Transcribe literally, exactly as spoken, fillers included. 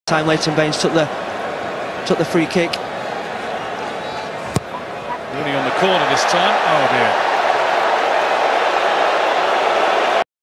Time Leighton Baines took the took the free kick. Rooney on the corner this time. Oh dear.